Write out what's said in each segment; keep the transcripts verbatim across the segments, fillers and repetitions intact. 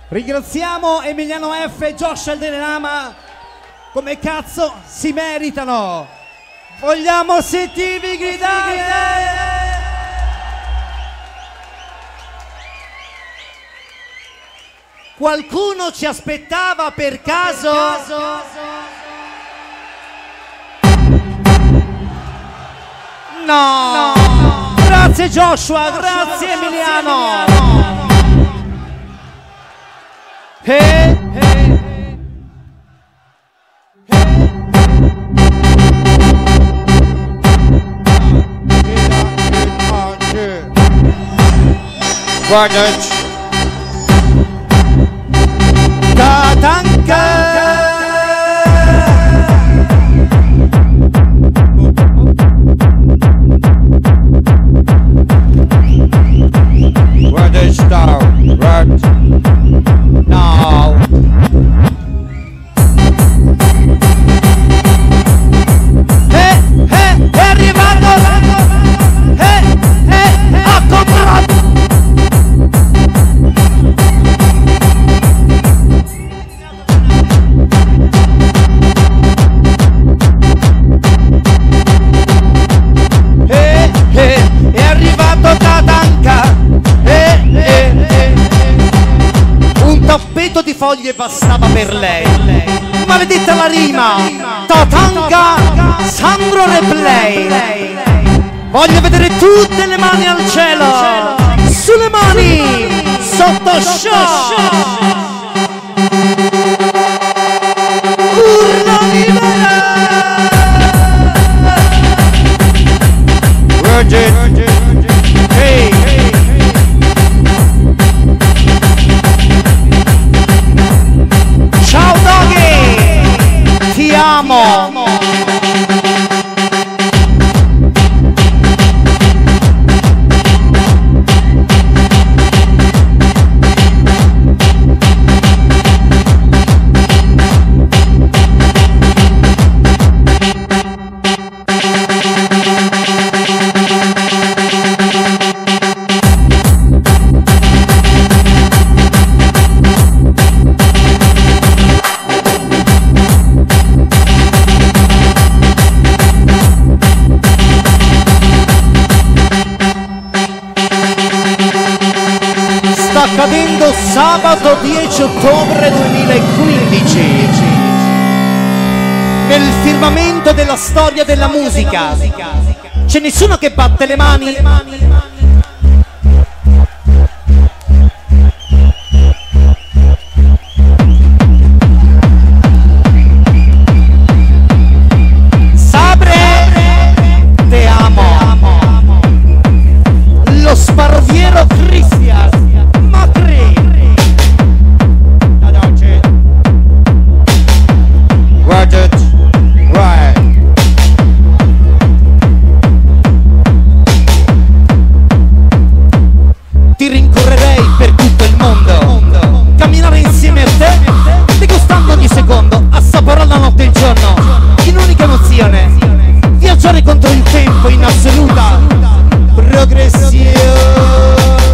Ringraziamo Emiliano F e Josh Aldenama, come cazzo si meritano. Vogliamo sentirvi gridare. Qualcuno ci aspettava per caso? No. no. Grazie Joshua, grazie Emiliano. Hey, hey. Guarda. Tatanka Where they start right now. Eh, eh, è arrivato. Eh, eh, ha comprato. È arrivato Tatanka, eh, eh, eh. Un tappeto di foglie bastava per lei. Maledetta la rima. Tatanka, Sandro Replay. Voglio vedere tutte le mani al cielo. Sulle mani, sotto show. Urla libera. Virgin. Hey. Ciao Doggy, ti amo. Accadendo sabato dieci ottobre duemilaquindici nel firmamento della storia della musica. C'è nessuno che batte le mani. Sabre, te amo. Lo sparviero Cristian. Ti rincorrerei per tutto il mondo, camminare insieme a te, degustando ogni secondo, assaporare la notte e il giorno, in un'unica emozione, viaggiare contro il tempo in assoluta progressione.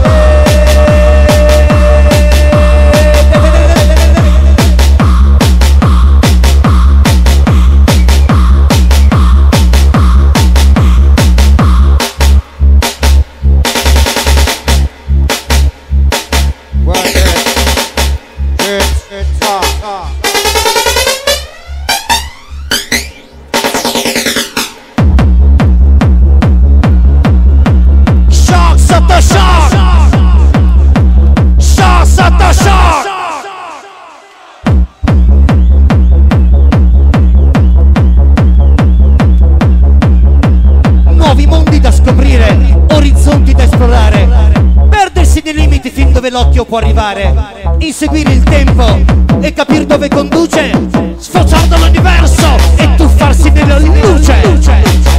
L'occhio può arrivare, inseguire il tempo e capire dove conduce, sfociando l'universo e tuffarsi nella luce.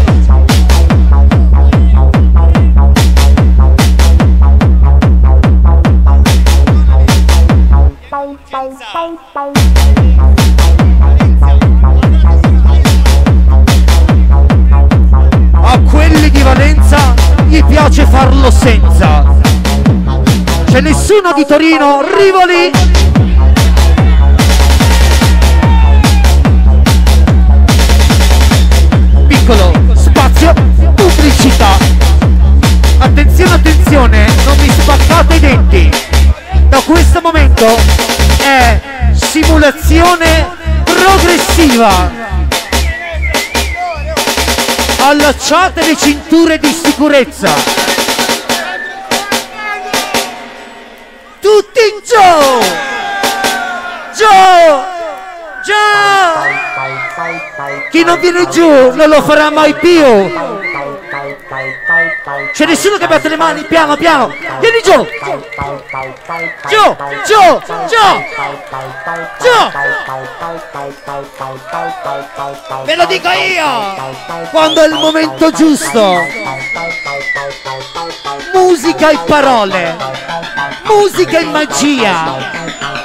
A quelli di Valenza gli piace farlo senza. C'è nessuno di Torino, Rivoli! questo momento è simulazione progressiva. Allacciate le cinture di sicurezza. Tutti in giù! Giù! Giù! Chi non viene giù non lo farà mai più. C'è nessuno che batte le mani, piano piano. Vieni giù! Giù! Giù! Giù! Giù! Ve lo dico io! Quando è il momento giusto. Musica e parole. Musica e magia.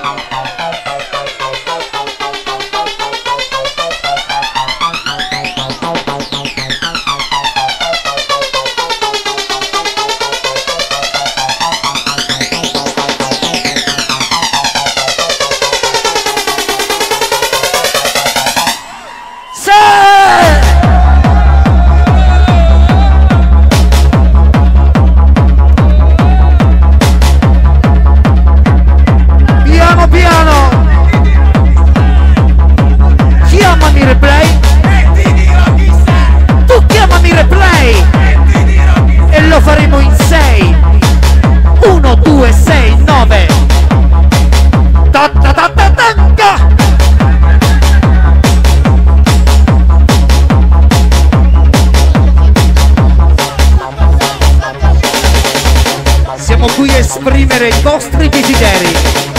Esprimere i vostri desideri.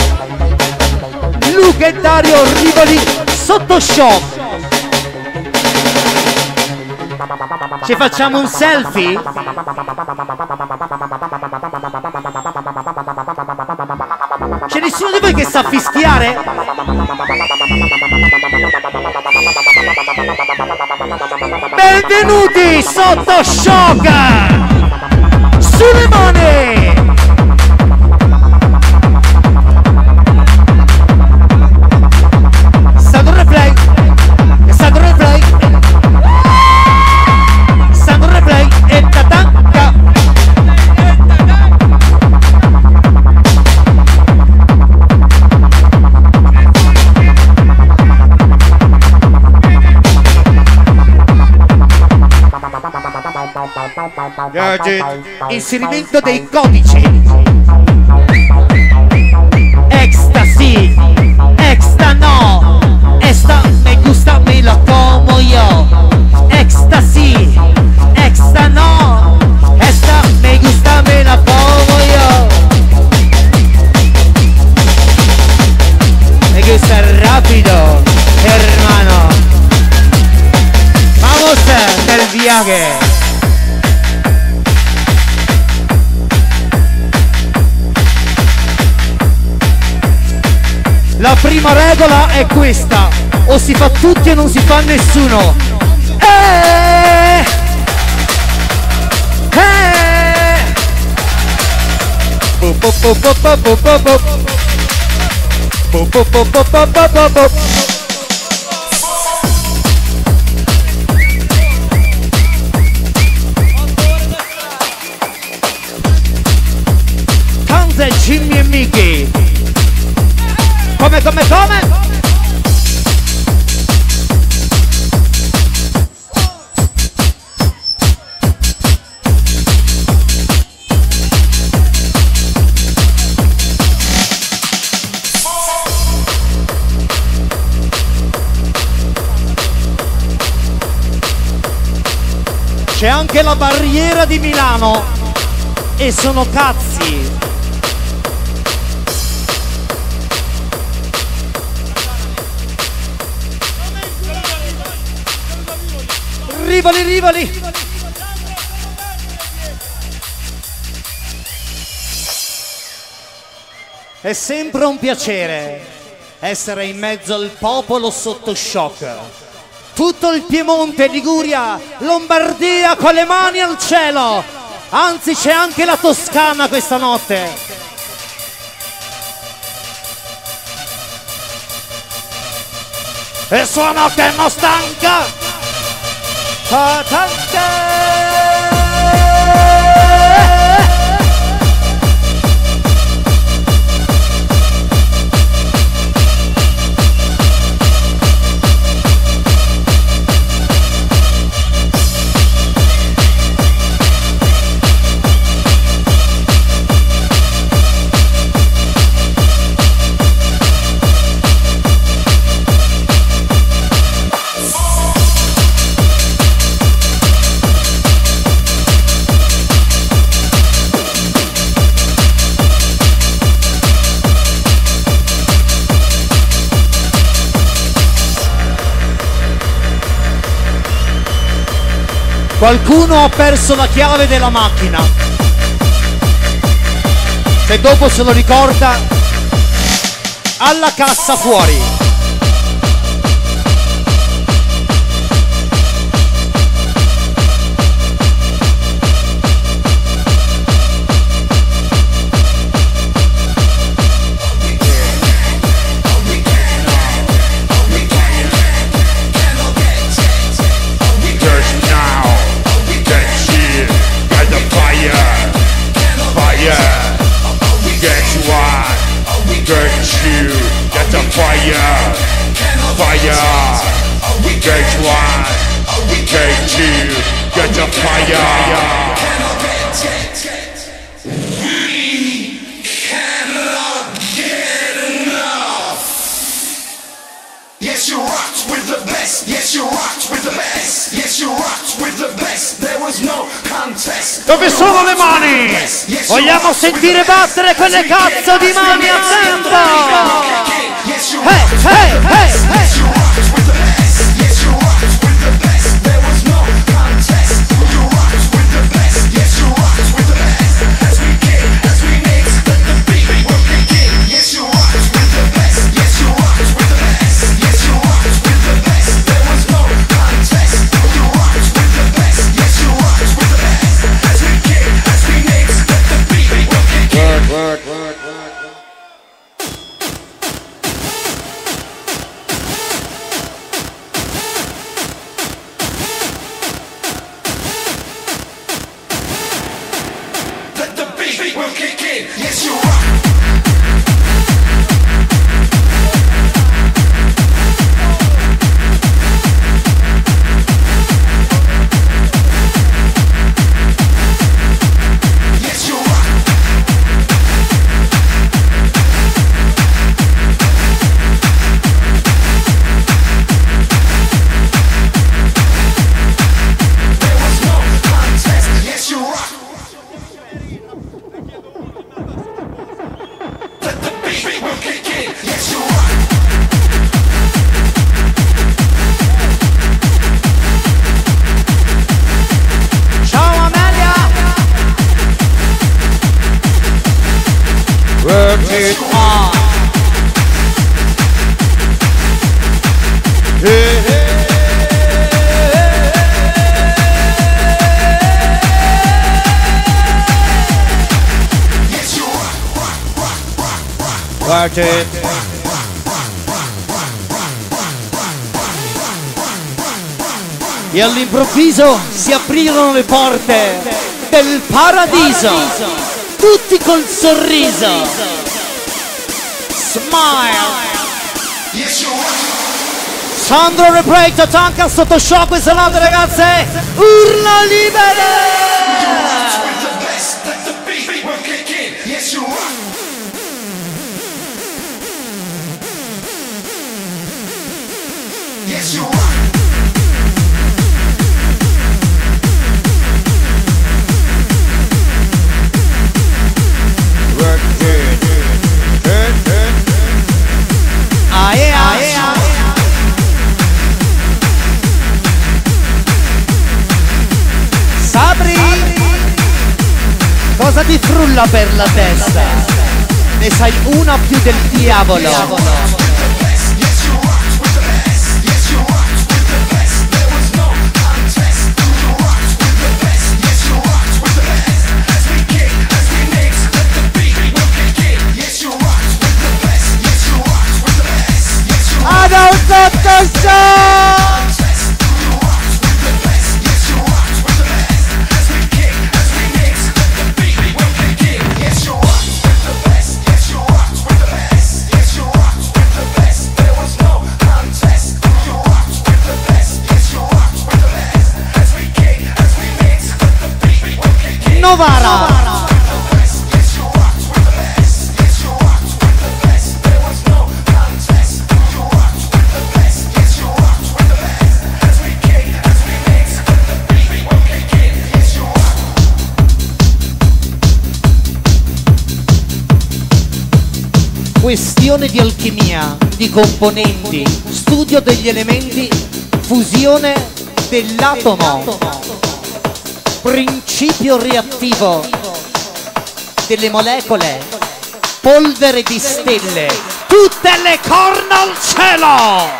Luca e Dario Rivoli sotto shock. Ci facciamo un selfie? C'è nessuno di voi che sa fischiare? Benvenuti sotto shock! Sulle mani! Inserimento dei codici. Ecstasy, exta no, esta me gusta, me lo como yo. Ecstasy, exta no, esta me gusta, me la como yo. Me gusta rápido, hermano. Vamos del viaje. La prima regola è questa: o si fa tutti o non si fa nessuno. Eh! Eh! Po po po po po po po po. Po po po po po po po po. Kanza, Jimmy e Mickey. Come, come, come? C'è anche la barriera di Milano e sono cazzi. Rivoli, Rivoli! È sempre un piacere essere in mezzo al popolo sotto shock. Tutto il Piemonte, Liguria, Lombardia con le mani al cielo. Anzi, c'è anche la Toscana questa notte. E suono che non stanca. Qualcuno ha perso la chiave della macchina. Se dopo se lo ricorda, alla cassa fuori. Fire, fire, gauge one, gauge two, get the fire. We cannot get enough. Yes, you rocked with the best. Yes, you rocked with the best. Yes, you rocked with the best. There was no contest. Dove sono le mani? Vogliamo sentire battere quelle cazzo di mani a tempo! Hey, hey, hey, hey! Yes, you rocked with the best. Yes, you rocked with the best. There was no contest. You rocked with the best. Yes, you rocked with the best. As we kick, as we mix, let the beat will kick in. Yes, you rocked with the best. Yes, you rocked with the best. Yes, you rocked with the best. There was no contest. You rocked with the best. Yes, you rocked with the best. As we kick, as we mix, let the beat will kick in. Work, work, work, work. Yes, you rock. Yes, you rock. There was no contest. Yes, you rock. Will kick in. Yes, you rock. Ciao Amelia! Work it on. Hey, hey. Yes, you rock, rock, rock, rock, rock. Work it. E all'improvviso si aprirono le porte del paradiso, tutti col sorriso. Smile. Yes, you rock. Sandro Replay, Tatanka sotto shock, queste note ragazze, urla libere! You rock with the best. Let the beat will kick in. Yes, you rock. Yes, you rock. Work it. Hey, hey. Ah yeah, ah yeah. Sabri, cosa ti frulla per la testa? Ne sai una più del diavolo. Ad un sotto show! Novara! Questione di alchimia, di componenti, studio degli elementi, fusione dell'atomo. principio reattivo delle molecole, polvere di stelle, tutte le corna al cielo!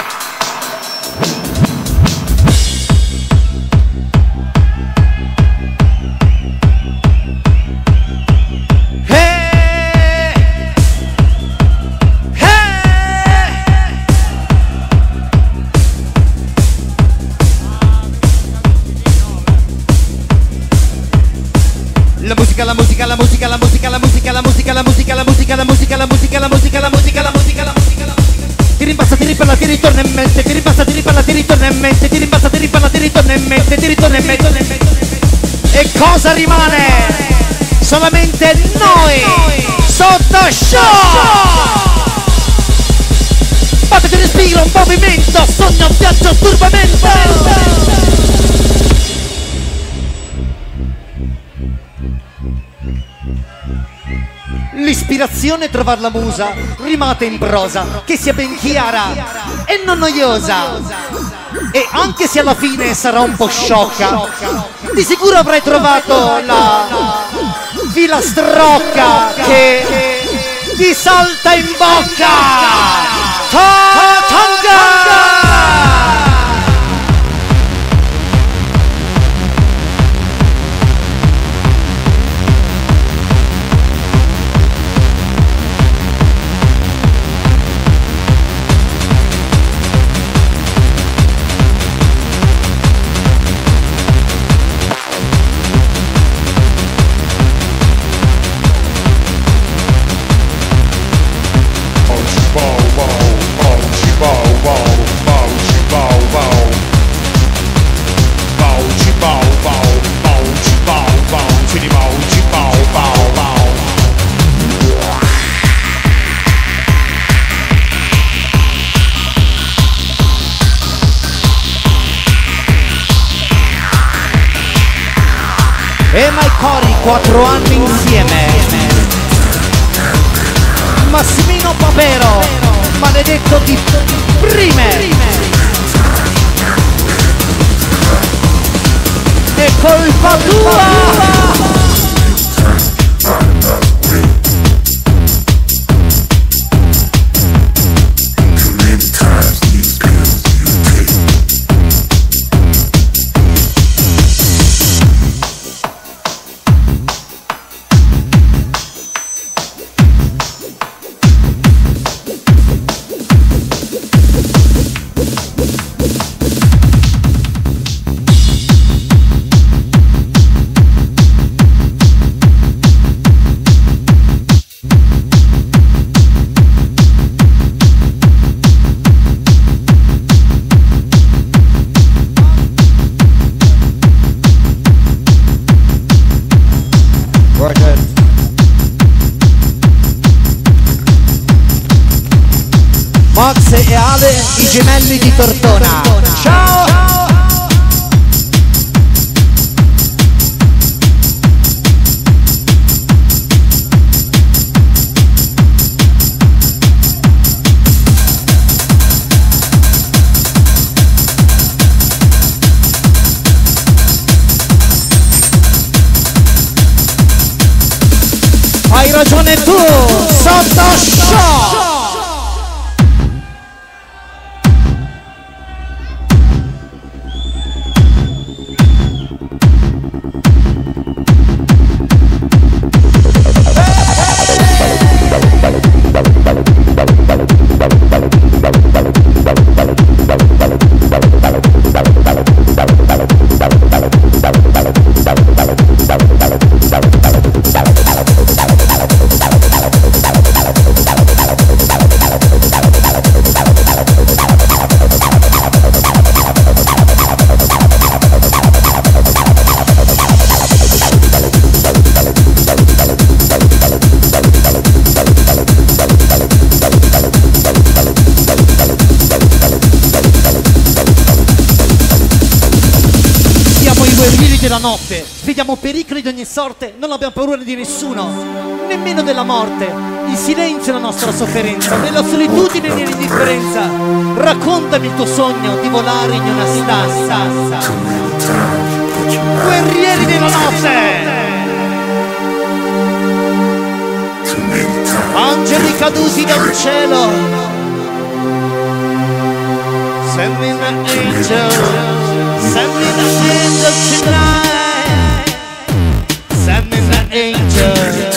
La musica, la musica, la musica, la musica, la musica, la musica, la musica, la musica, la musica, la musica, la musica, la musica, la musica, la musica, la musica. Ti rimpassa, ti ripalla, ti ritorna in mente, ti rimpassa, ti ripalla, ti ritorna in mente, ti rimpassa, ti ripalla, ti ritorna in mente, ti ritorna in mente. E cosa rimane? Solamente noi sotto show! Battiti respiro, un movimento, sogno, viaggio, turbamento! L'ispirazione è trovar la musa rimata in prosa, che sia ben chiara e non noiosa. E anche se alla fine sarà un po' sciocca, di sicuro avrai trovato la filastrocca che ti salta in bocca. Ta-tanga! E mai cori quattro anni insieme. Massimino Papero, maledetto di prime. È colpa tua! Max e Ale, i gemelli di Tortona. Ciao! Hai ragione tu, sotto show! Della notte, vediamo pericoli di ogni sorte, non abbiamo paura di nessuno, nemmeno della morte. Il silenzio è la nostra sofferenza, nella solitudine e nell'indifferenza. Raccontami il tuo sogno di volare in una stanza. guerrieri della notte, angeli caduti dal cielo, send me the angel, send me the angel tonight, send me the angel,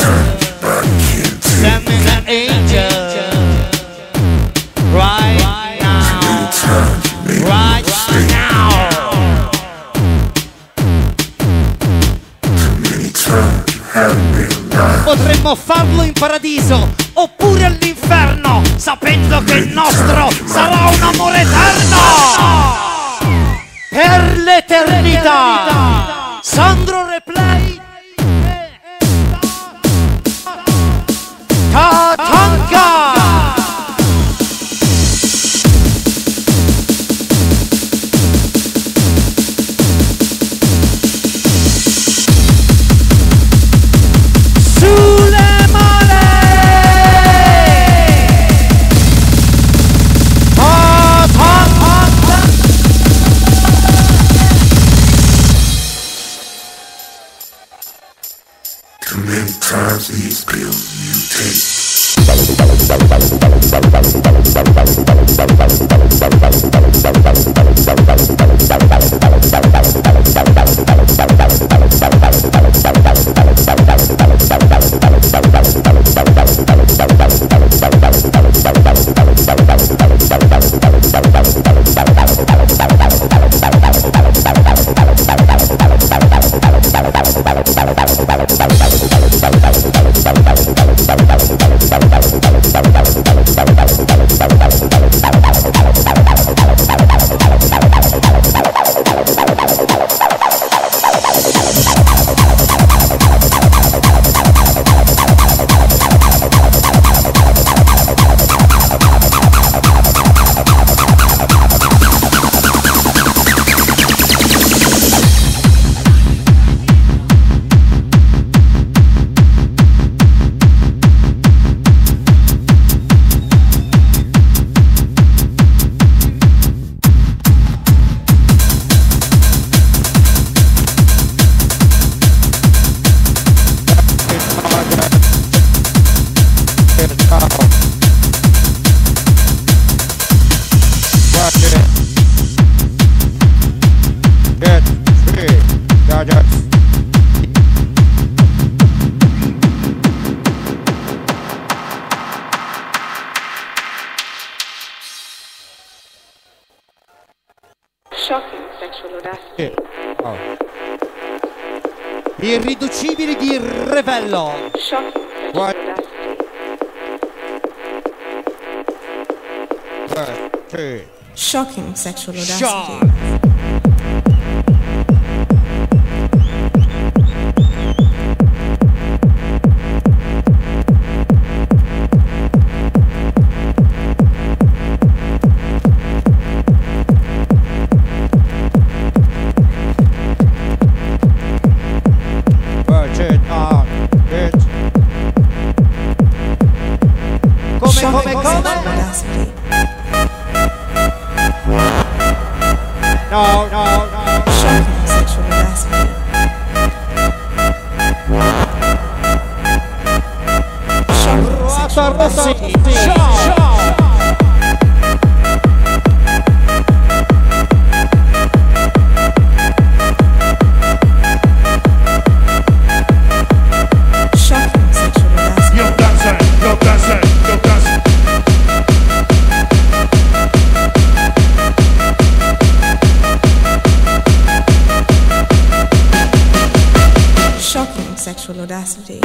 send me the angel, right now, right now. Potremmo farlo in paradiso oppure all'inferno, sapendo che il nostro sarà un amore eterno per l'eternità. Sandro Replay Tatanka. Times these pills you take. Irriducibili di Revello. One, two. Shocking sexual audacity. Shock. Come, come, come? No, no, no. Shocking sexual audacity. Shocking sexual audacity. Shocking sexual audacity. You're dancing, you're dancing, you're dancing. Shocking sexual audacity.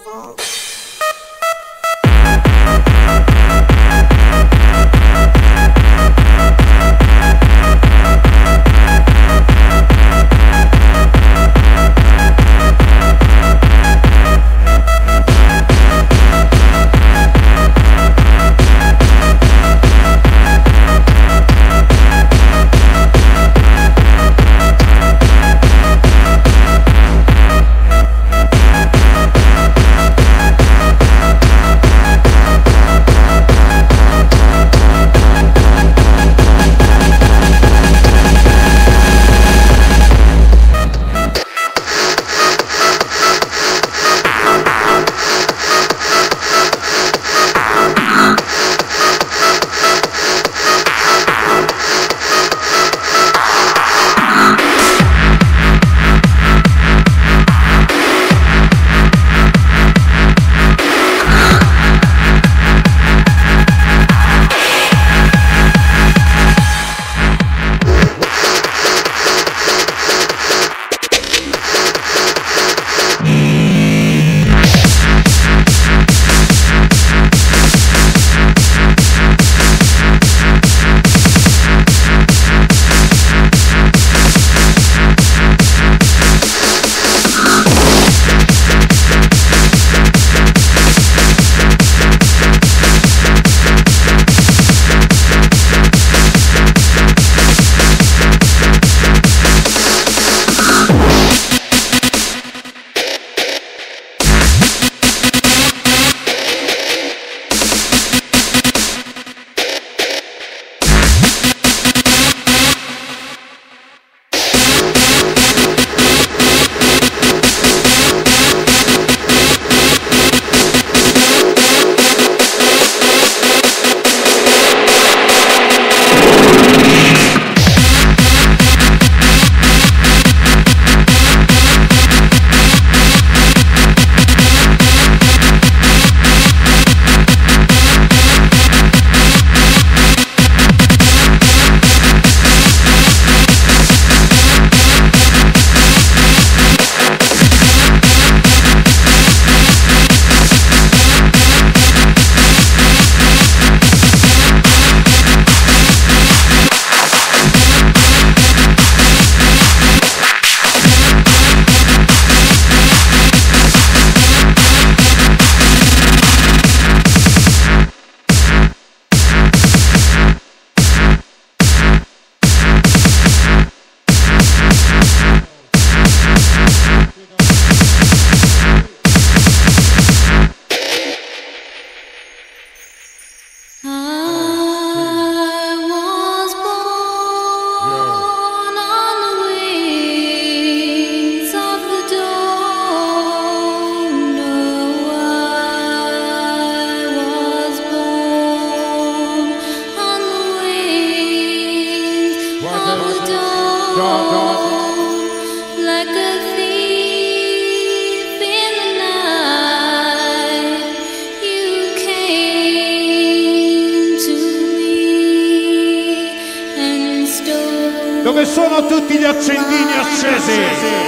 Dove sono tutti gli accendini accesi?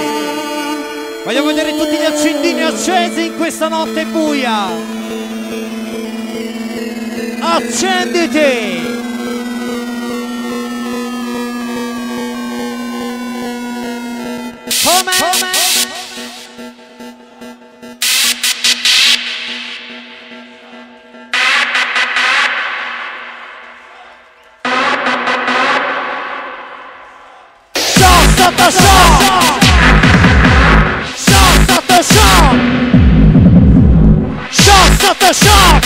Voglio vedere tutti gli accendini accesi in questa notte buia. Accenditi! Come? Come? Sotto shock! Shock sotto shock! Shock sotto shock!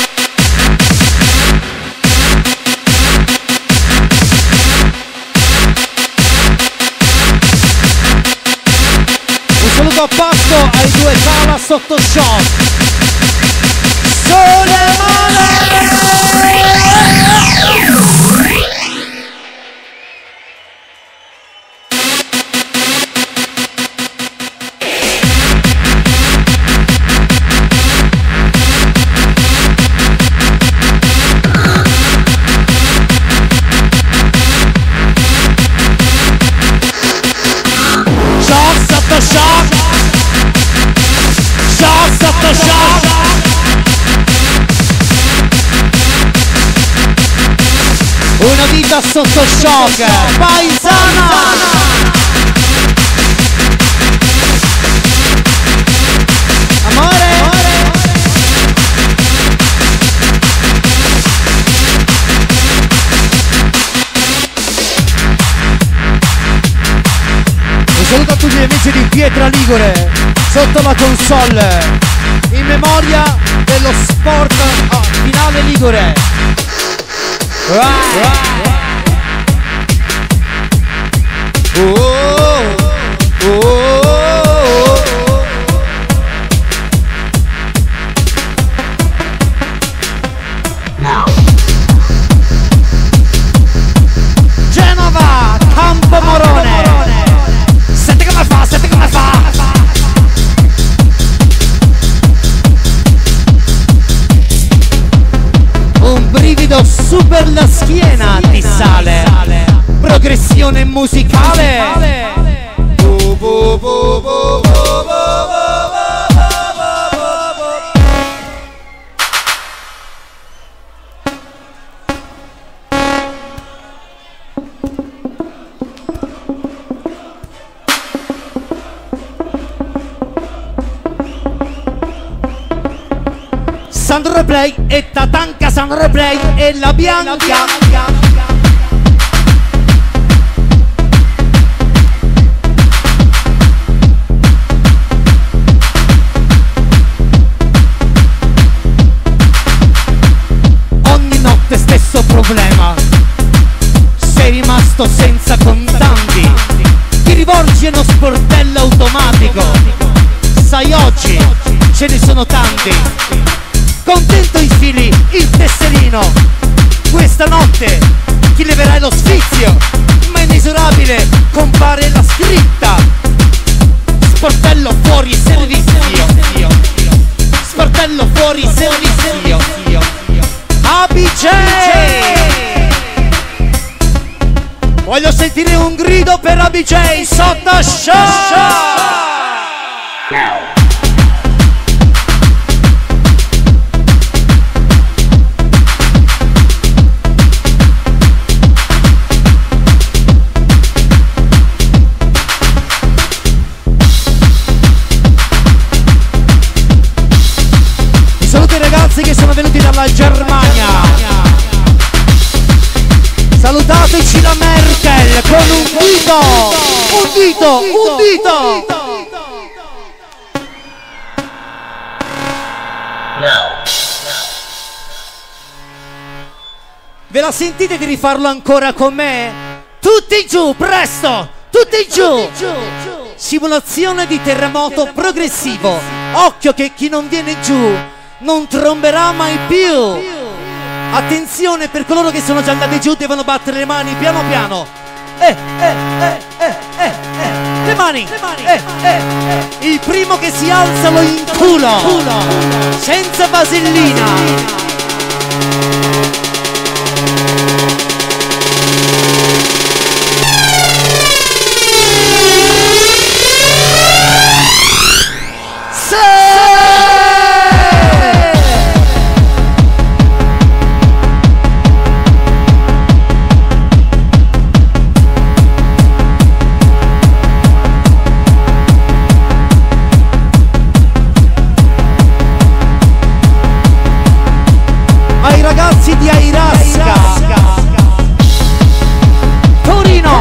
Un saluto a passo ai due Sala sotto shock! Sole male! Shock sotto shock! Shock sotto shock! Una vita sotto shock, paesana! Amore! Un saluto a tutti gli amici di Pietra Ligure sotto la console in memoria dello sport oh, finale Ligure. Ah, ah. Oh, oh, oh, oh. Now. Genova, Campomorone. Senti come fa, senti come fa. Un brivido super la schiena ti sale. Progressione musicale. Bu, bu, bu, bu, bu, bu, Sandro Replay e Tatanka Sandro Replay e la Bianca. Ogni notte stesso problema, sei rimasto senza contanti, ti rivolgi a uno sportello automatico, sai oggi ce ne sono tanti. Contento infili il tesserino, questa notte ti leverai lo sfizio, ma inesorabile compare la scritta: sportello fuori servizio, sportello fuori servizio. A B J! Voglio sentire un grido per A B J sotto show! Che sono venuti dalla Germania. Salutateci la Merkel con un dito, un dito, un dito. Ve la sentite di rifarlo ancora con me? Tutti giù, presto, tutti giù. Simulazione di terremoto progressivo. Occhio che chi non viene giù non tromberà mai più. Attenzione, per coloro che sono già andati giù devono battere le mani piano piano. Eh, eh, eh, eh, eh, eh. Le mani, le mani. Eh, eh, eh. Il primo che si alza lo inculo, senza vasellina. Di Airasca, Torino,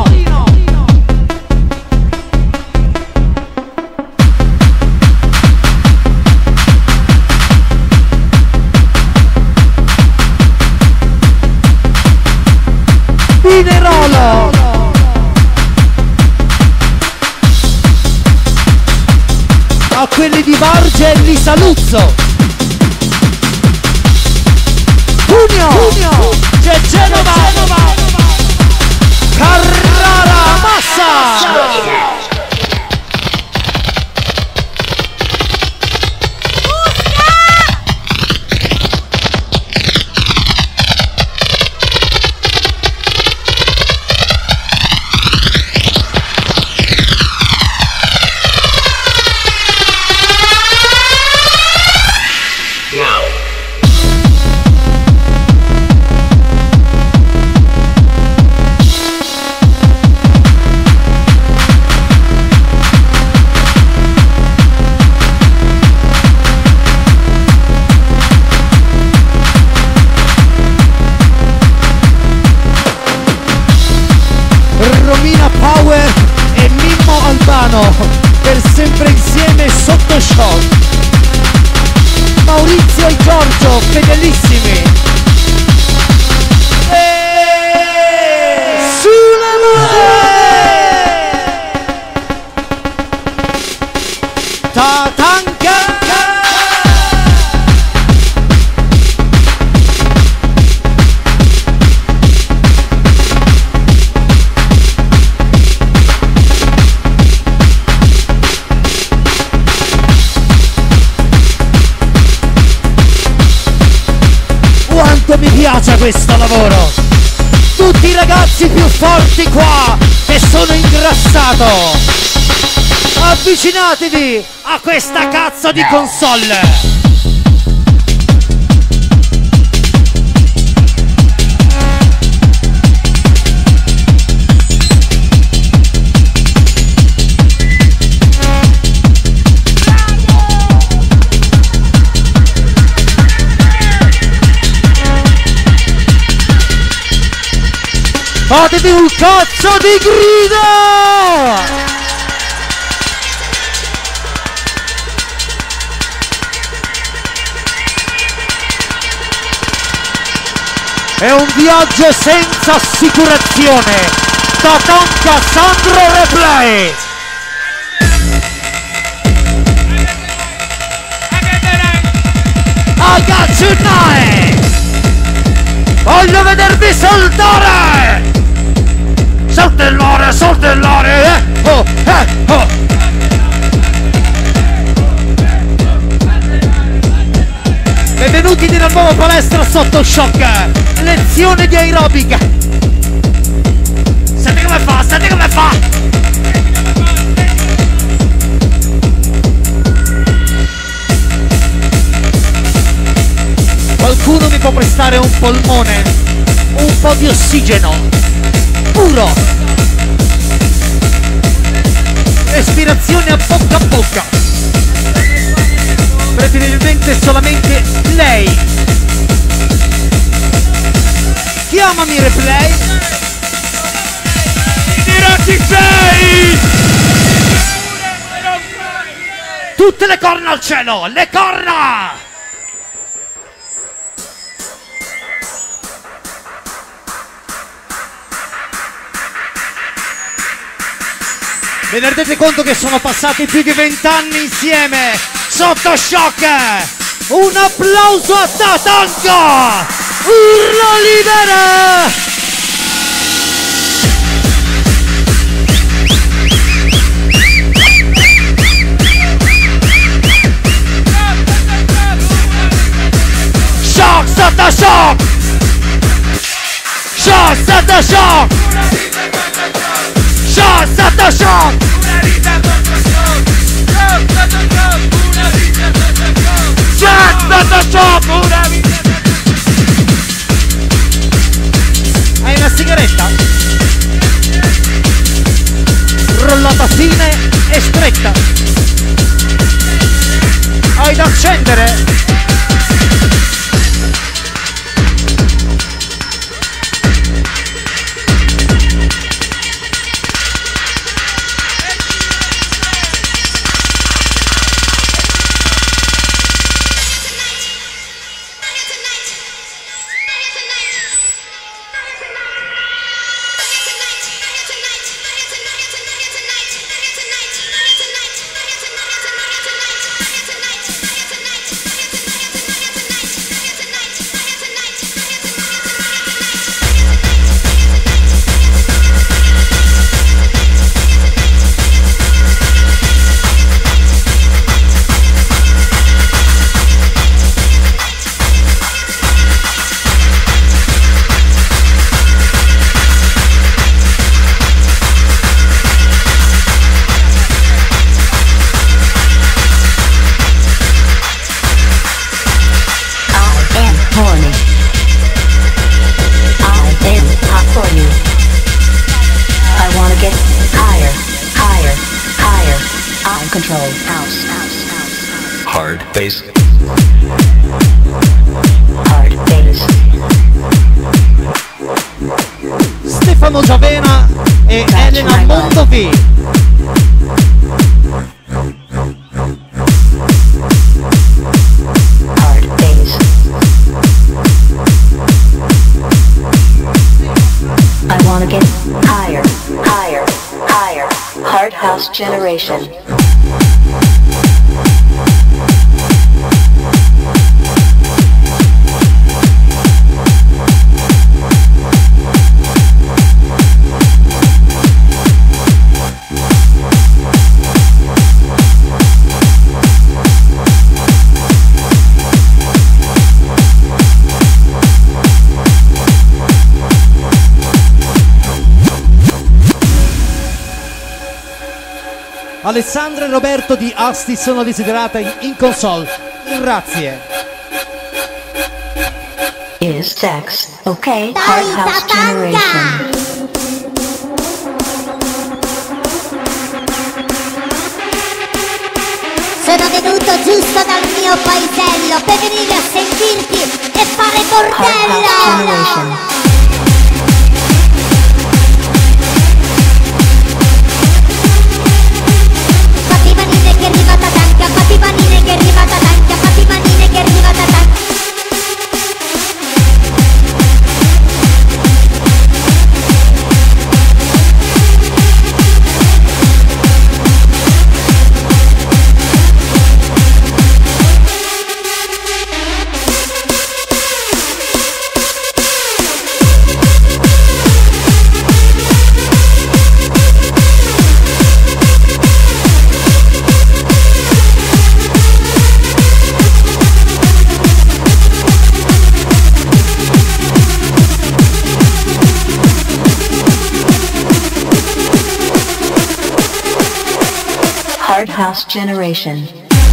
Pinerolo, a quelli di Bargelli Saluzzo, Cuneo, c'è Genova, Genova, Carrara Massa. bellissimi. E sulle mani Tatanka. Quanto mi piace questo lavoro! Tutti i ragazzi più forti qua che sono ingrassato! Avvicinatevi a questa cazzo di console! Fatevi un cazzo di grido! È un viaggio senza assicurazione! Tatanka Sandro Replay! I got you tonight! Voglio vedervi saltare! Saltellare, saltellare, eh! Oh, eh, oh! Benvenuti nella nuova palestra sotto shock! Lezione di aerobica! Senti come fa, senti come fa! Qualcuno mi può prestare un polmone? Un po' di ossigeno? Puro! Respirazione a bocca a bocca! Preferibilmente solamente lei! Chiamami Replay! Diretti sei! Tutte le corna al cielo! Le corna! Vi rendete conto che sono passati più di vent'anni insieme sotto shock? Un applauso a Tatanka! Urla libera! Shock sotto shock! Shock sotto shock! Shock sotto shock! Una vita sotto shock! Shock sotto shock! Una vita sotto shock! Shock sotto shock! Una vita sotto shock! Hai una sigaretta? Rollata fine e stretta. Hai da accendere? Control, house, house, house, hard bass, hard bass, Stefano Giavena e Elena Mondovi. hard bass, Generation. Alessandra e Roberto di Asti sono desiderate in console. Grazie. Is sex okay? Hard House Generation. Sono venuto giusto dal mio paesello per venire a sentirti e fare Hard House bordello. Generation. Fatti manine che è arrivata tanca, fatti manine che è arrivata tanca, fatti manine che è arrivata tanca. Hard House Generation.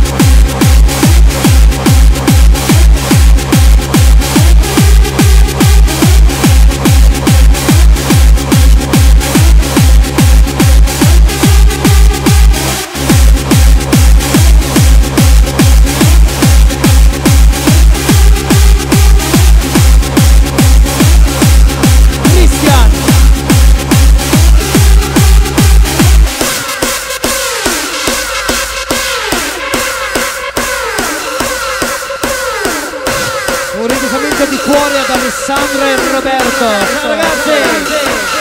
Di cuore ad Alessandra e Roberto. Ciao ragazzi.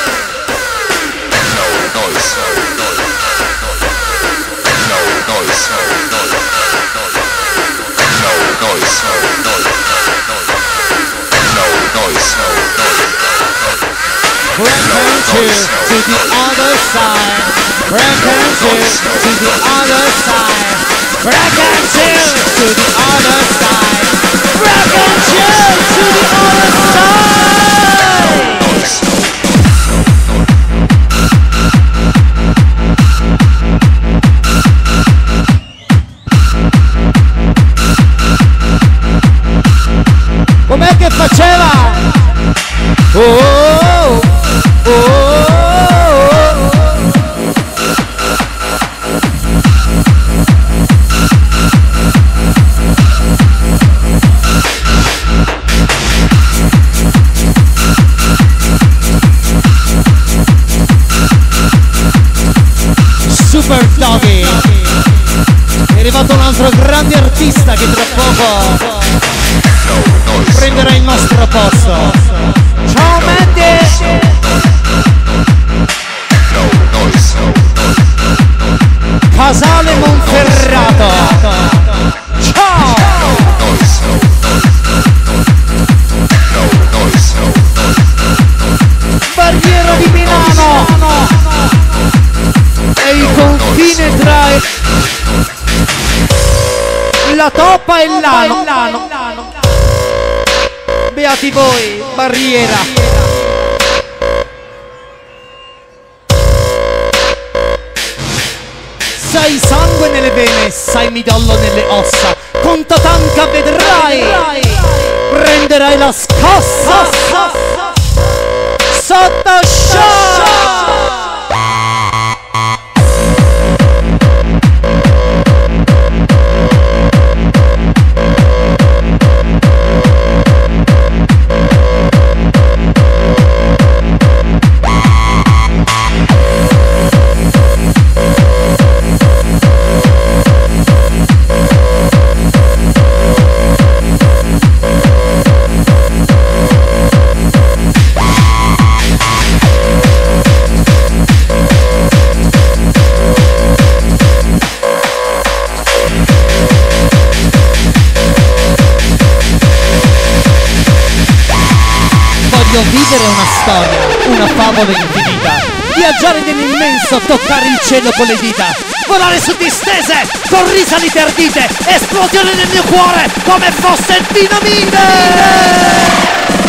Bring to the other side. Bring to the other side. Bring to the other side. Bring to the other side. Com'è che faceva? Oh, oh, oh, oh. Super Doggy. È arrivato un altro grande artista che tra poco prenderà il nostro posto. Ciao Mandy! Casale Monferrato. Ciao! Barriera di Milano. È il confine tra la Toppa e l'Ano. Beati voi, Barriera. Sai sangue nelle vene, sai midollo nelle ossa. Con Tatanka vedrai, prenderai la scossa. Sotto show. vivere una storia, una favola infinita, viaggiare nell'immenso, toccare il cielo con le dita, volare su distese, con risalite ardite, esplosione nel mio cuore come fosse dinamite!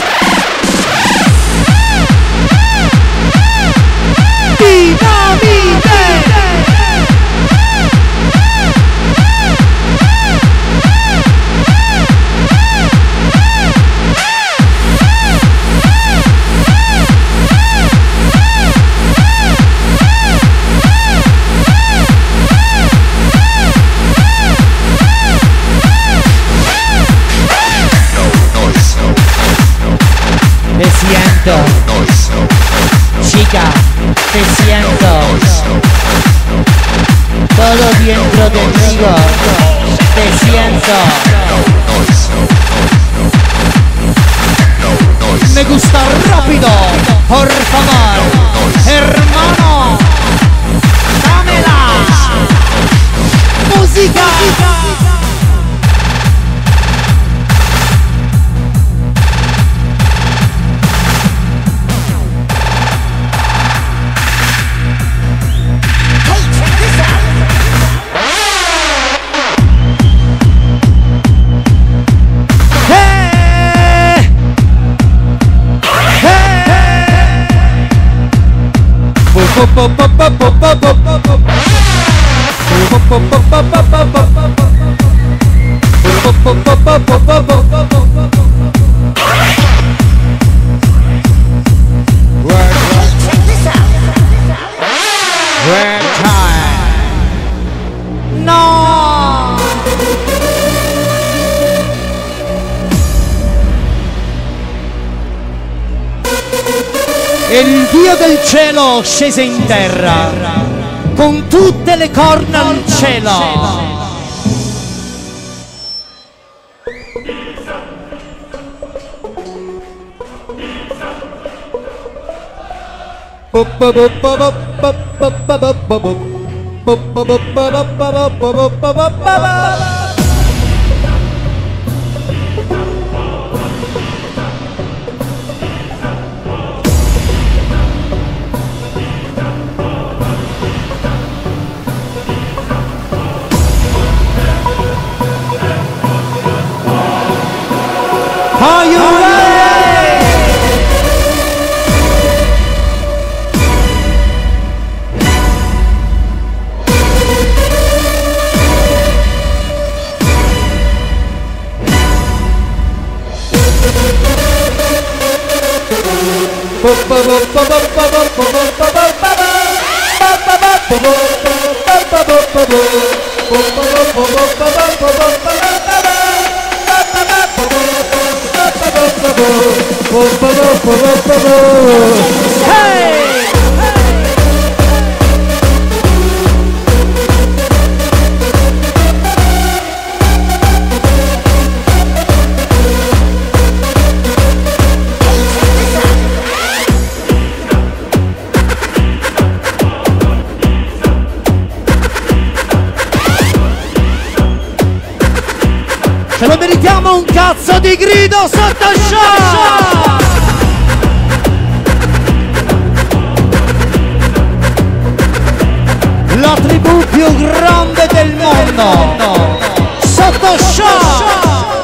Dinamite! Te siento, chica, te siento, todo dentro de mí, te siento. Me gusta rápido, por favor, hermano, dámela, música. No! Il Dio del cielo scese in terra con tutte le corna al cielo. Are you ready? Hey! Ce lo meritiamo un cazzo di grido sotto show! La tribù più grande del mondo! Sotto show!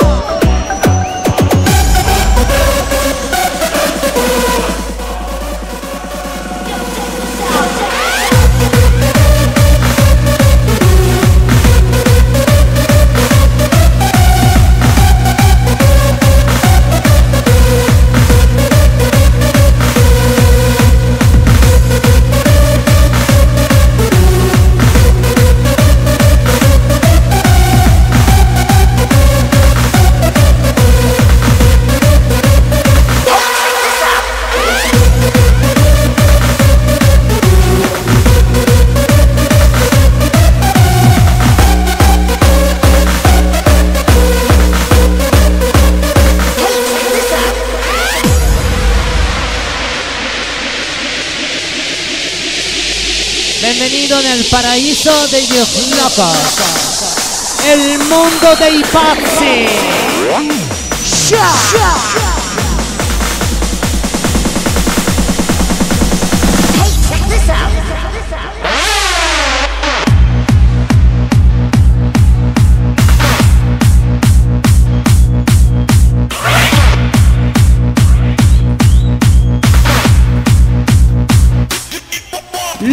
Bienvenido nel paraíso de los locos, el mundo dei pazzi. Sha!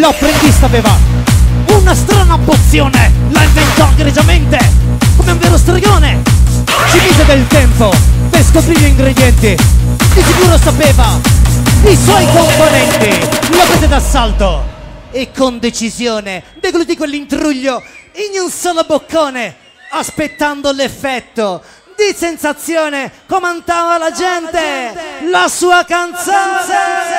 L'apprendista aveva una strana pozione, la inventò egregiamente come un vero stregone. Ci mise del tempo per scoprire gli ingredienti, di sicuro sapeva i suoi componenti. Lo prese d'assalto e con decisione deglutì quell'intruglio in un solo boccone, aspettando l'effetto di sensazione comandava la gente la sua canzone.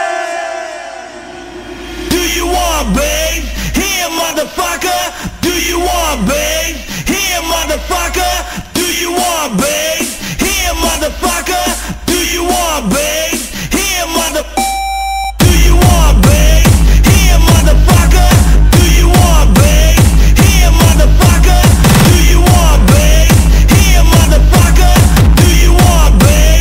Do you want babe? Here motherfucker. Do you want babe? Here motherfucker. Do you want babe? Here motherfucker. Do you want babe? Here mother. Do you want babe? Here motherfucker. Do you want babe? Here motherfucker. Do you want babe? Here motherfucker. Do you want babe?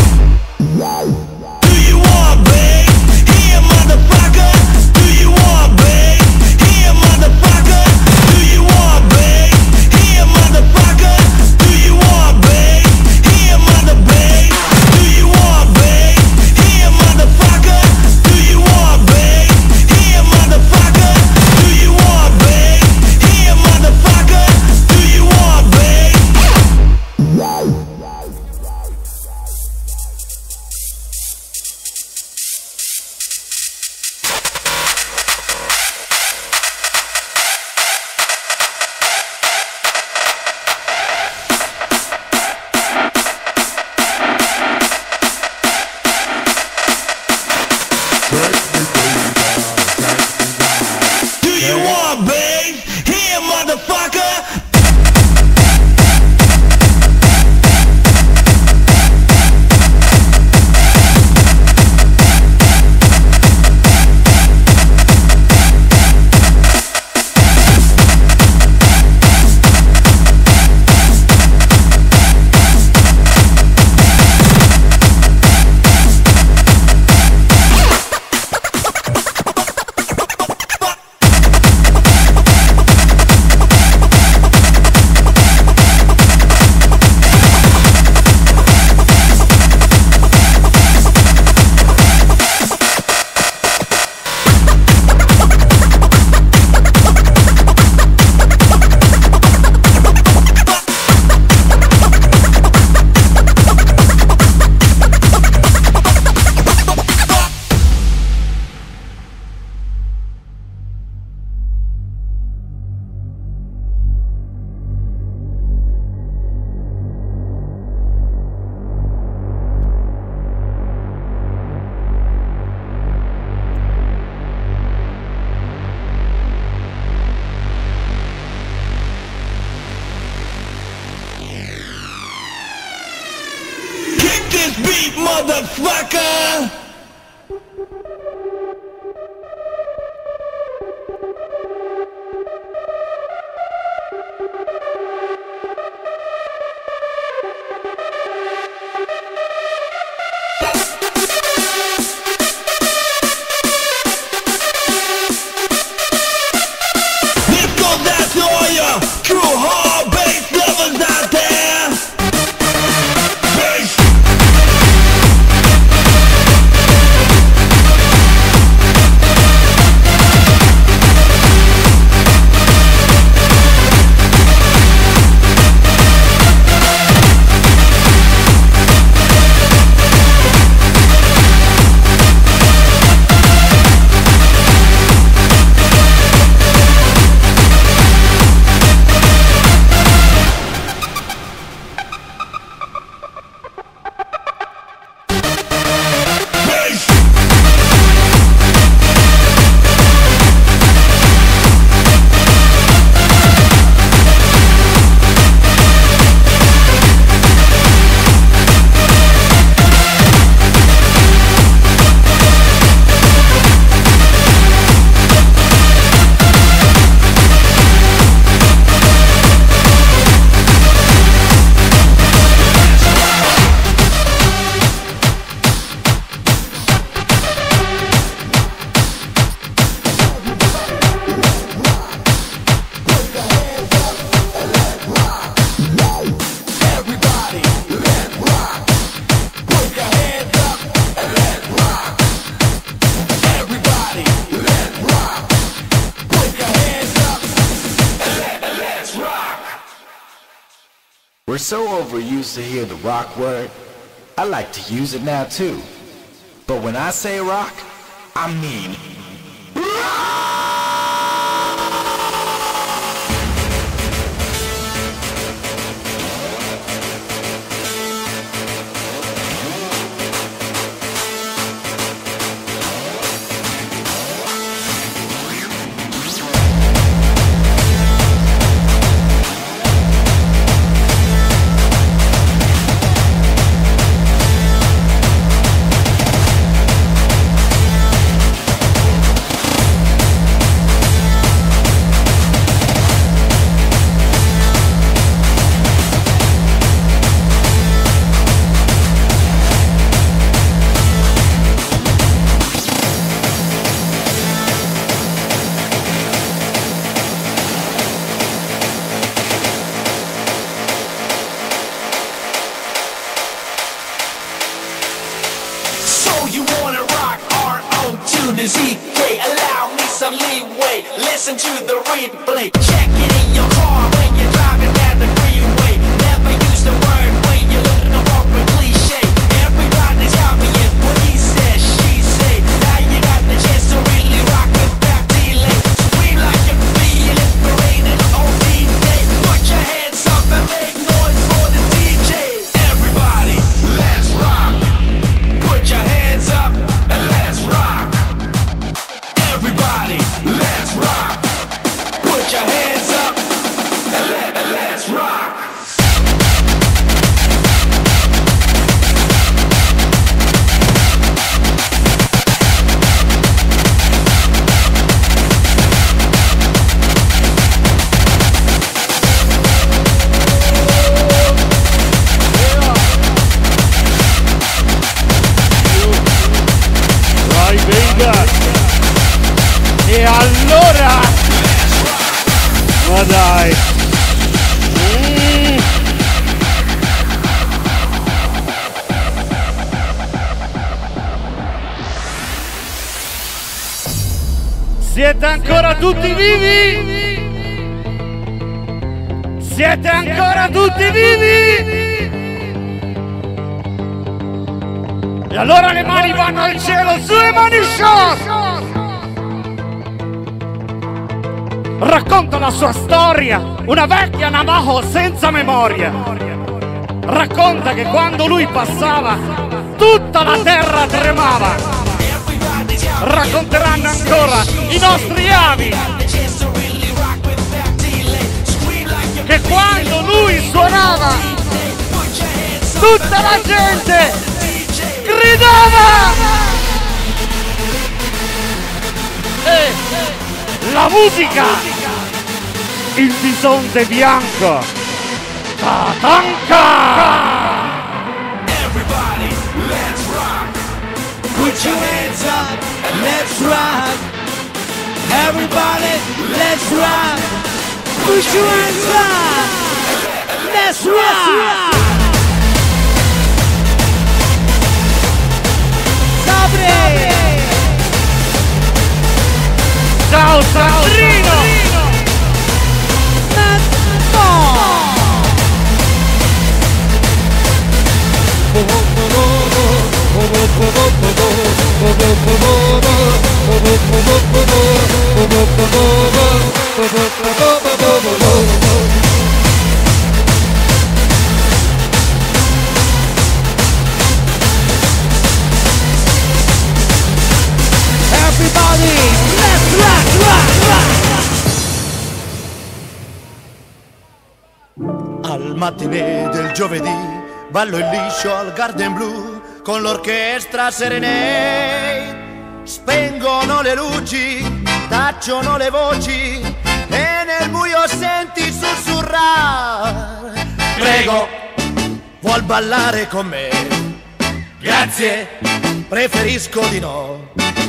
Do you want babe? Here motherfucker. Do you want babe? Here motherfucker. Do you want babe? Here motherfucker. Do you want babe? Here mother babe. Do you want babe? Here motherfucker. Do you want babe? Here motherfucker. Do you want babe? Here motherfucker. Do you want babe? Do you want babe? Here motherfucker. Kick this beat, motherfucker! This goes out to all your true hard bass lovers out there. Bass. so overused to hear the rock word, I like to use it now too. But when I say rock, I mean E allora, ma dai, mm. Siete ancora tutti vivi? Siete ancora tutti vivi? E allora le mani vanno al cielo, su le mani shock! Racconta la sua storia, una vecchia Navajo senza memoria. Racconta che quando lui passava, tutta la terra tremava. Racconteranno ancora i nostri avi che quando lui suonava, tutta la gente gridava. E la musica, il bisonte bianco, Tatanka! Everybody, let's rock. Put your hands up, let's rock. Everybody, let's rock. Put your hands up, let's rock. Sobre. Ciao Sandrino! Everybody, let's rock, rock, rock. Al matinè del giovedì ballo il liscio al Garden Blue con l'orchestra Serenade. Spengono le luci, tacciono le voci e nel buio senti sussurrare. Prego, vuol ballare con me? Grazie, preferisco di no.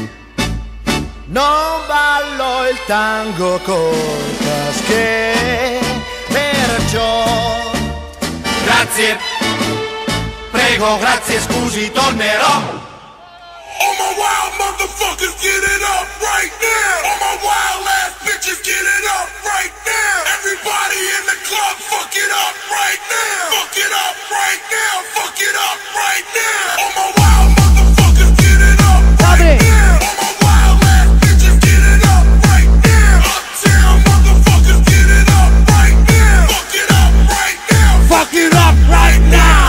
Non ballo il tango col casché, perciò grazie, prego, grazie, scusi, tornerò. All my wild motherfuckers get it up right now. All my wild ass bitches get it up right now. Everybody in the club, fuck it up right now. Fuck it up right now. Fuck it up right now. All my wild motherfuckers get it up right now. All my wild ass bitches get it up right now. Uptown motherfuckers get it up right now. Fuck it up right now. Fuck it up right now.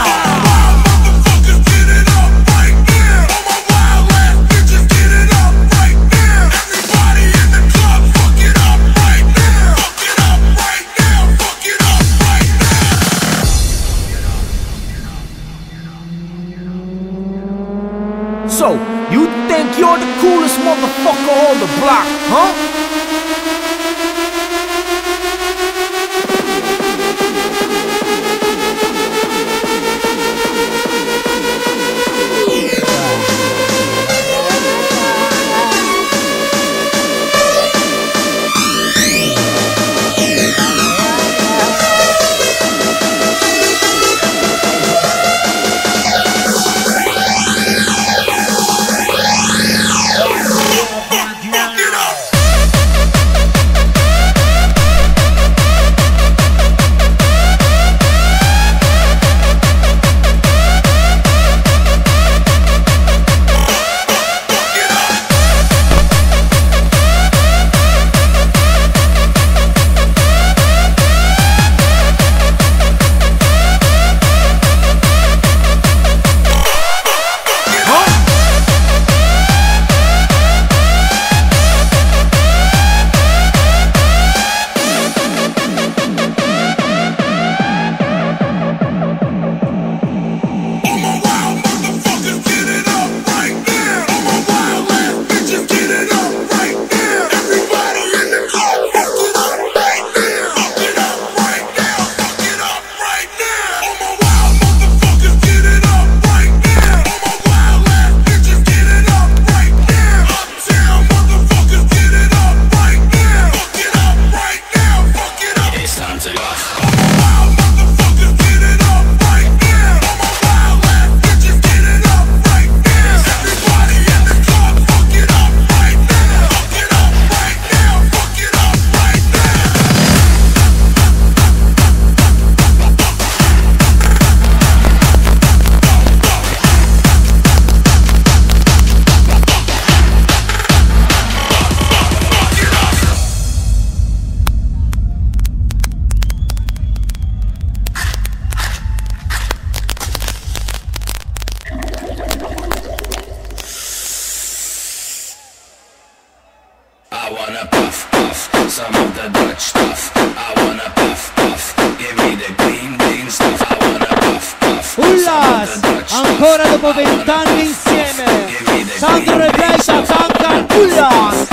So, you think you're the coolest motherfucker on the block, huh? Ancora dopo vent'anni insieme, Sandro e Greta cantano Ullas.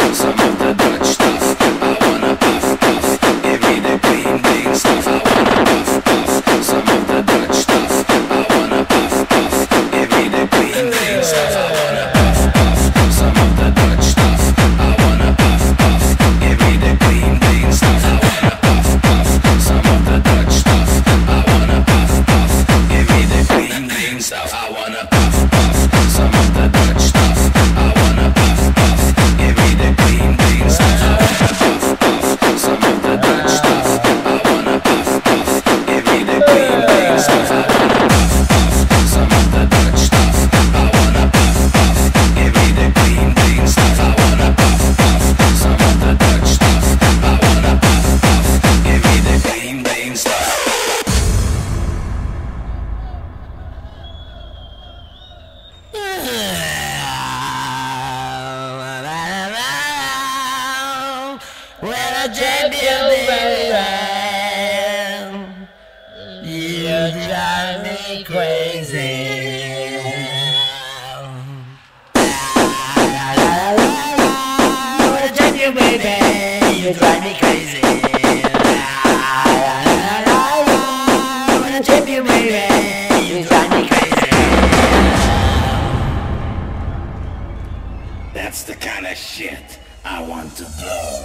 That's the kind of shit I want to blow.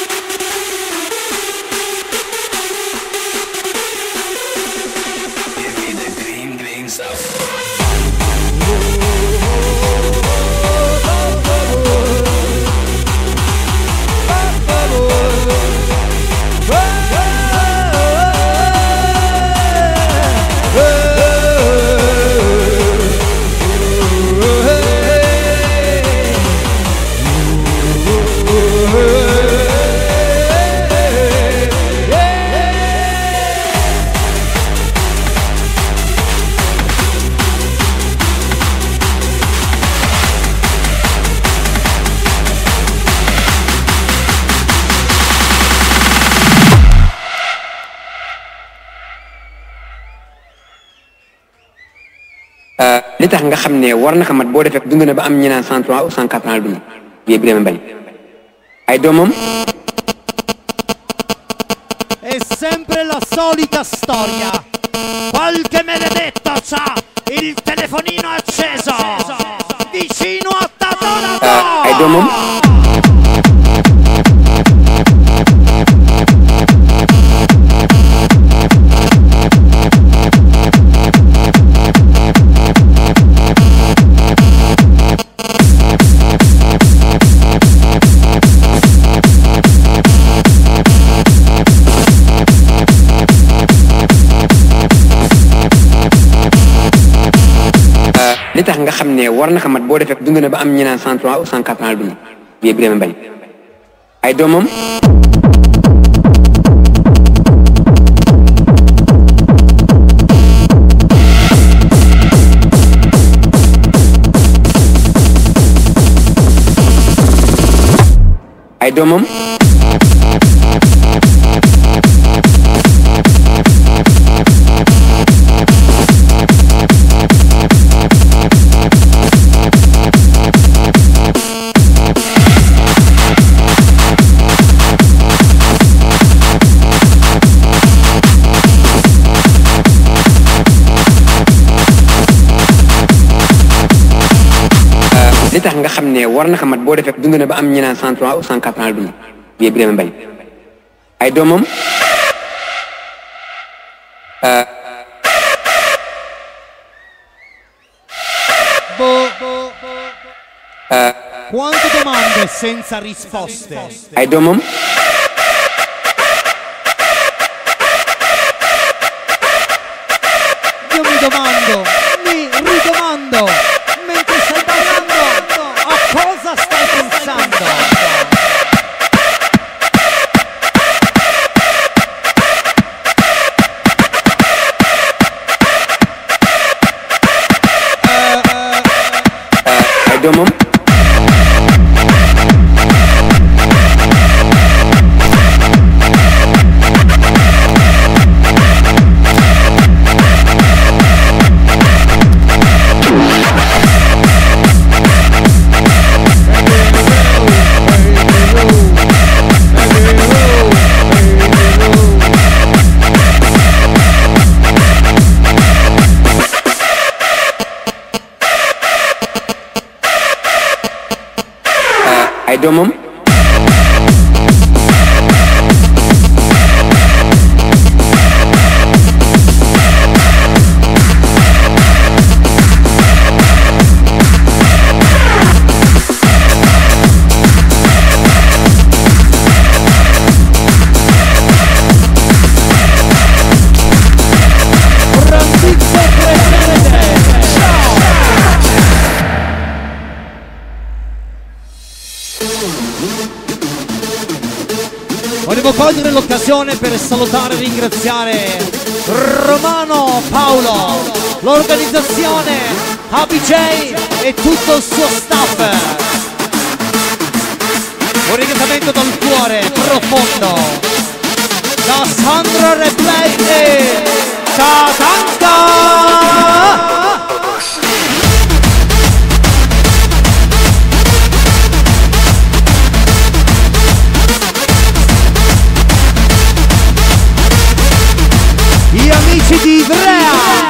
Give li tax nga xam ne war na ko mat boo defee dund na ba am ñu naan cent trois ou cent quatre ans dund bii Birame Mbagne ay doomam. È sempre la solita storia. Qualche maledetto c'ha il telefonino acceso vicino a Tatonato. ay doomam. li tax nga xam ne war na ko mat boo defee dund na ba am ñu naan cent trois ou cent quatre ans dund bii Birame Mbagne ay doomam. ay doomam. li tax nga xam ne war na ko mat boo defee dund na ba am ñu naan cent trois ou cent quatre ans dund bii Birame Mbagne ay doomam. Quante domande senza risposte. ay doomam. Io mi domando, mi ridomando, mentre stai ballando, a cosa stai pensando? ay doomam. ay doomam. Volevo cogliere l'occasione per salutare e ringraziare Romano Paolo, l'organizzazione, A B J e tutto il suo staff. Un ringraziamento dal cuore profondo da Sandro Replay e Tatanka. Gli amici di Ivrea.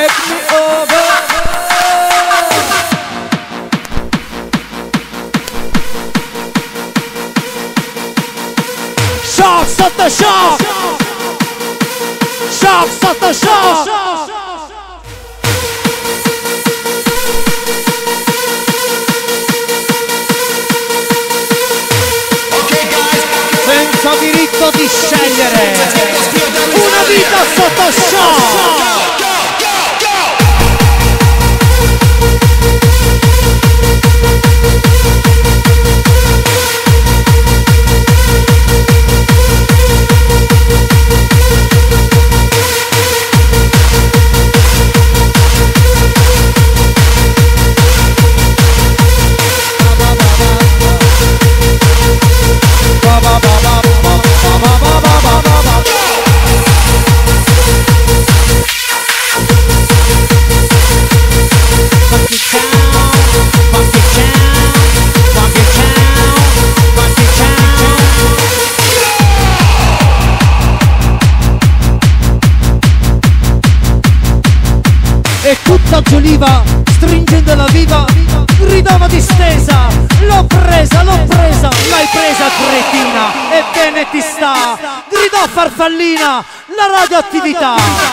take me over. Shock sotto shock. Shock sotto shock. Senza diritto di scegliere, una vita sotto shock. E tutta Gioliva, stringendola viva, gridava distesa. L'ho presa, l'ho presa, l'hai presa cretina, e bene ti sta. Gridò Farfallina, la radioattività.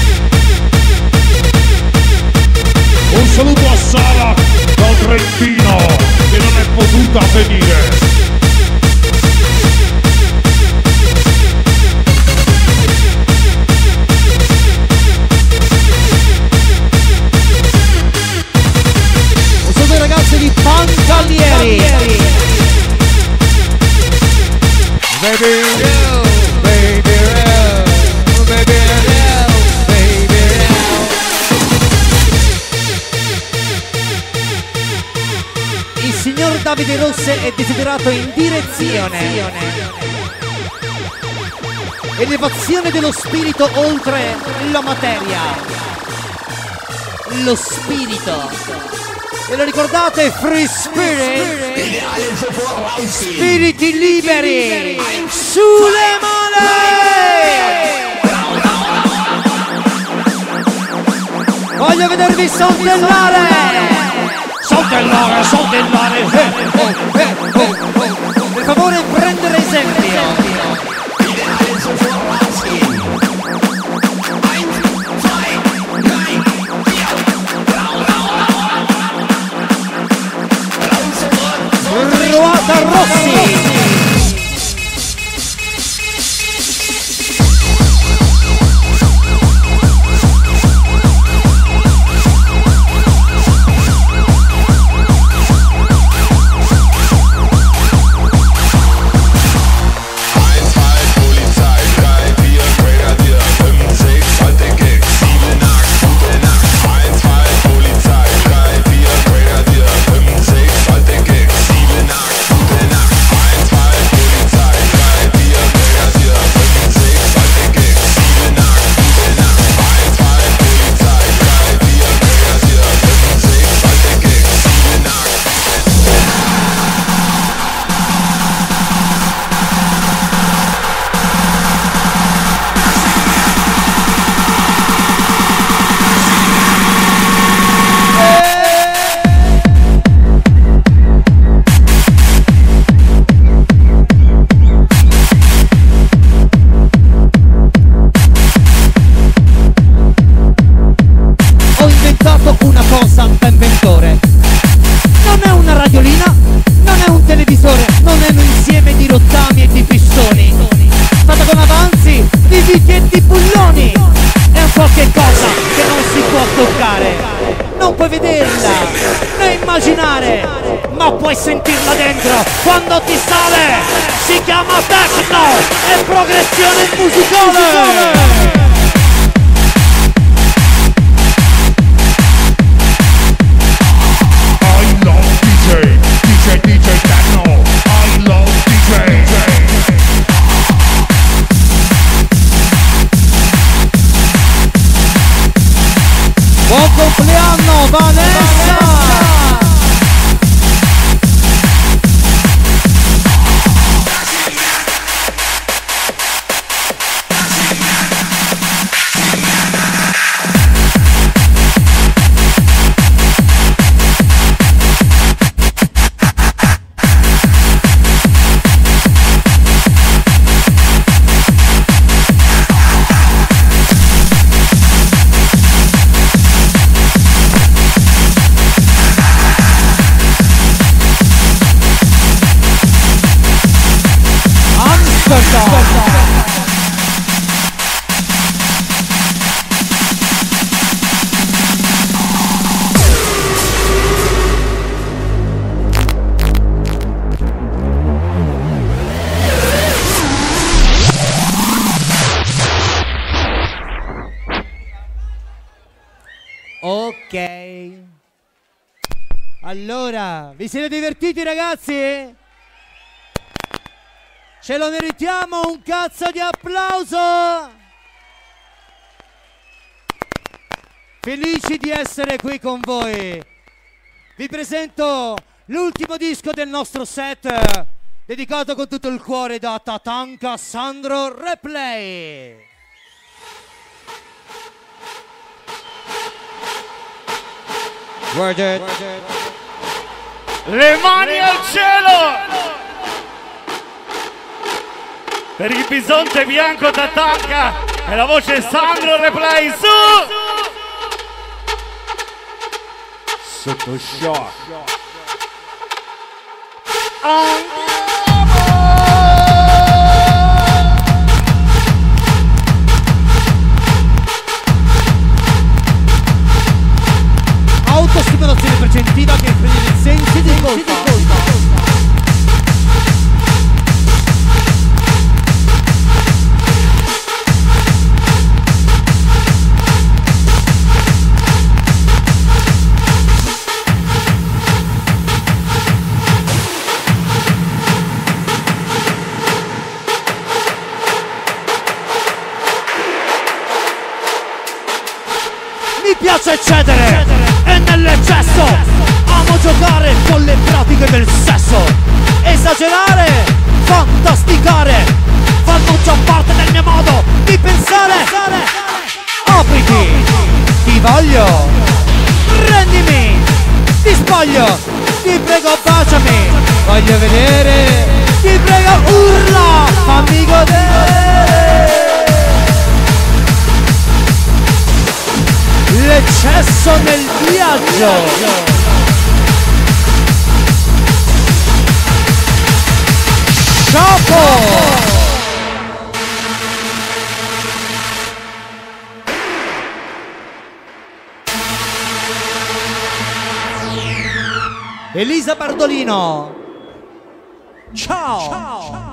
Un saluto a Sara dal Trentino. potuto avvenire. Sono due ragazzi di Pancalieri. Baby, oh, baby, oh, baby, oh, baby, oh. Il signor Davide Rosse è desiderato in direzione. Elevazione dello spirito oltre la materia. Lo spirito. Ve lo ricordate? Free Spirit? Spiriti liberi! Sulle mani! Voglio vedervi saltellare! Saltellare, saltellare! Eh, eh, eh, oh, oh. Per favore prendere esempio! Ruota Rossi! Sentirla dentro quando ti sale, si chiama techno e progressione musicale. I love D J, D J, D J techno. I love D J. Buon compleanno Vanessa! Ok. Allora, vi siete divertiti ragazzi? Ce lo meritiamo un cazzo di applauso! Felici di essere qui con voi. Vi presento l'ultimo disco del nostro set, dedicato con tutto il cuore da Tatanka Sandro Replay. Word it. Le mani al cielo per il bisonte bianco Tatanka e la voce Sandro Replay su Sotto shock. Autostimolazione precentiva che prende i sensi di colpa. Mi piace eccedere e nell'eccesso amo giocare con le pratiche del sesso. Esagerare, fantasticare fanno già parte del mio modo di pensare. Apriti, ti voglio, prendimi, ti spoglio, ti prego baciami, voglio vedere, ti prego urla, fammi godere. L'eccesso nel viaggio. Chapo! Elisa Bardolino. Ciao! Ciao.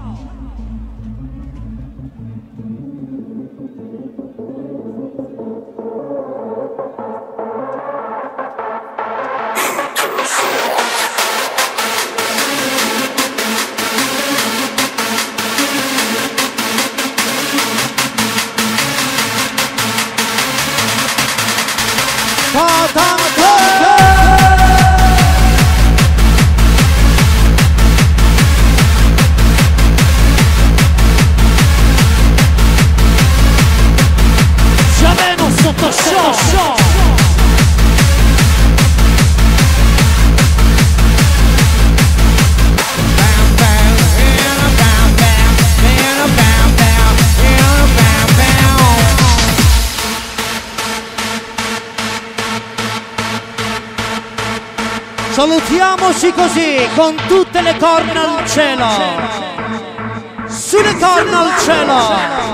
Salutiamoci così, con tutte le corna al cielo. Sulle corna al cielo.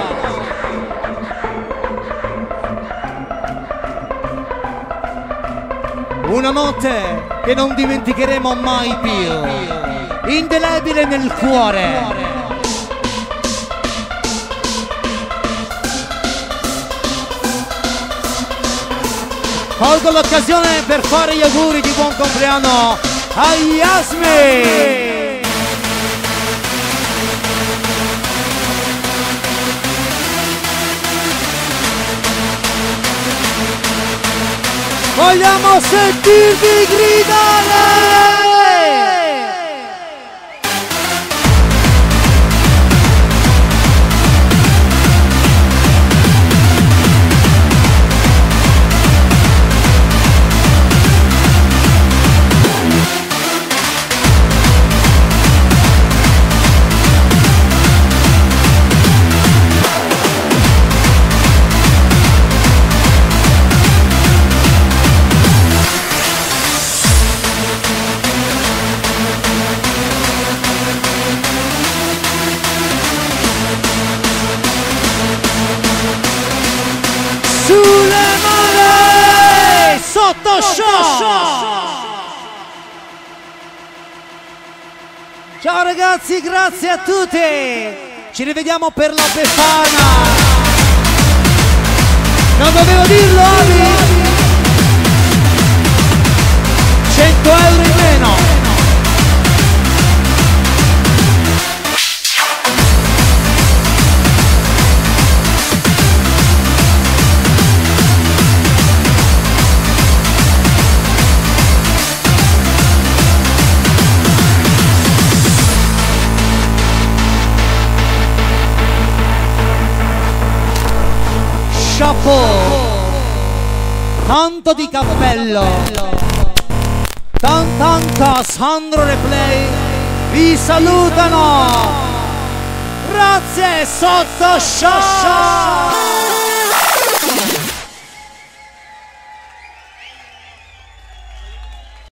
Una notte che non dimenticheremo mai più, indelebile nel cuore. Colgo l'occasione per fare gli auguri di buon compleanno a Yasmin! Vogliamo sentirvi gridare! Sulle mani! Sotto show! Ciao ragazzi, grazie a tutti! Ci rivediamo per la Befana! Non dovevo dirlo, Abi? cento euro in meno! Chapeau, tanto di cappello, tan tanta Sandro Replay vi salutano, grazie sotto show.